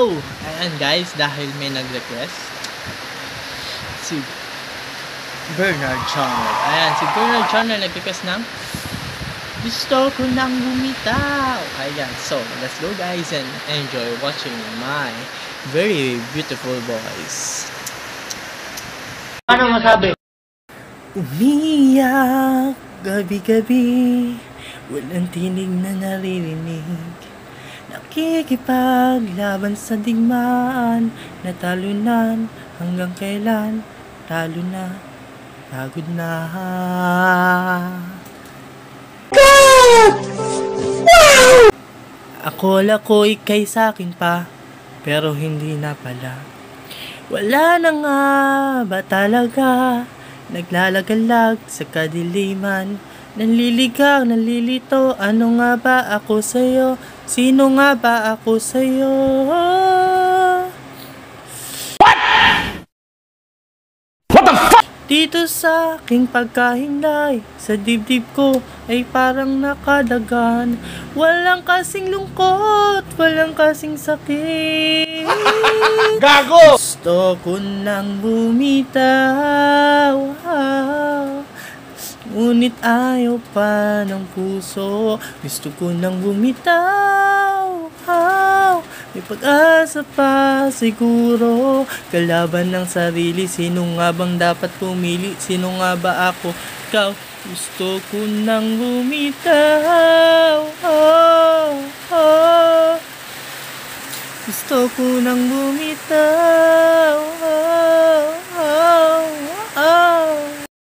Oh, ayan guys, dahil may nag-request si Bernard Channel. Ayan, si Bernard Channel nag-request ng gusto ko nang bumitaw. Ayan, so let's go guys and enjoy watching my very beautiful voice. Ano masabi? Umiyak gabi-gabi, walang tinig na naririnig. Nakikipaglaban sa digmaan, natalunan hanggang kailan, talo na, pagod na. God! Wow! Akala ko ikay sa'kin pa, pero hindi na pala. Wala na nga ba talaga, naglalagalag sa kadiliman, nanliligaw, nalilito, ano nga ba ako sa'yo? Sino nga ba ako sa'yo? What? What the fuck? Dito sa aking pagkahinlay, sa dibdib ko ay parang nakadagan. Walang kasing lungkot, walang kasing sakit. Gago! Gusto ko nang bumitaw, ngunit ayaw pa ng puso. Gusto ko nang bumitaw, may pag-asa pa siguro. Kalaban ng sarili, sino nga bang dapat pumili? Sino nga ba ako? Ikaw. Gusto ko nang bumitaw, gusto ko nang bumitaw,